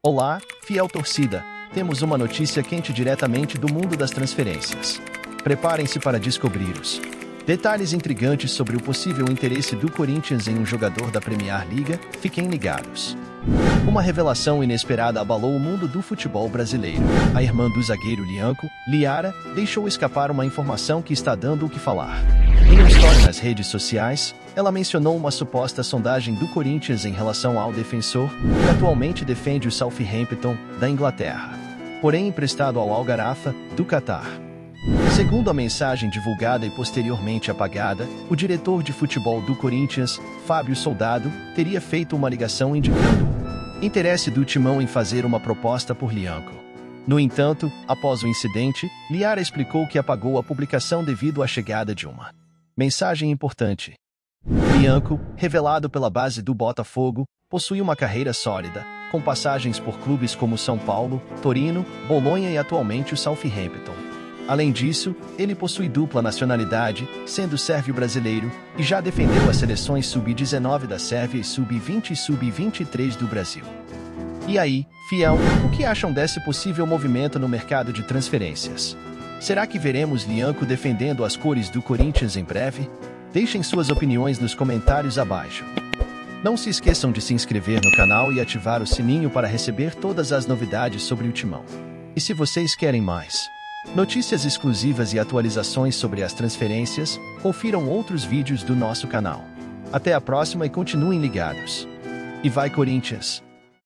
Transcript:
Olá, fiel torcida! Temos uma notícia quente diretamente do mundo das transferências. Preparem-se para descobrir os detalhes intrigantes sobre o possível interesse do Corinthians em um jogador da Premier League. Fiquem ligados. Uma revelação inesperada abalou o mundo do futebol brasileiro. A irmã do zagueiro Lianco, Liara, deixou escapar uma informação que está dando o que falar. Em uma história nas redes sociais, ela mencionou uma suposta sondagem do Corinthians em relação ao defensor, que atualmente defende o Southampton, da Inglaterra, porém emprestado ao Al Gharafa, do Catar. Segundo a mensagem divulgada e posteriormente apagada, o diretor de futebol do Corinthians, Fábio Soldado, teria feito uma ligação indicando interesse do Timão em fazer uma proposta por Lianco. No entanto, após o incidente, Liara explicou que apagou a publicação devido à chegada de uma mensagem importante. Lianco, revelado pela base do Botafogo, possui uma carreira sólida, com passagens por clubes como São Paulo, Torino, Bolonha e atualmente o Southampton. Além disso, ele possui dupla nacionalidade, sendo sérvio-brasileiro, e já defendeu as seleções sub-19 da Sérvia e sub-20 e sub-23 do Brasil. E aí, fiel, o que acham desse possível movimento no mercado de transferências? Será que veremos Lianco defendendo as cores do Corinthians em breve? Deixem suas opiniões nos comentários abaixo. Não se esqueçam de se inscrever no canal e ativar o sininho para receber todas as novidades sobre o Timão. E se vocês querem mais notícias exclusivas e atualizações sobre as transferências, confiram outros vídeos do nosso canal. Até a próxima e continuem ligados. E vai Corinthians!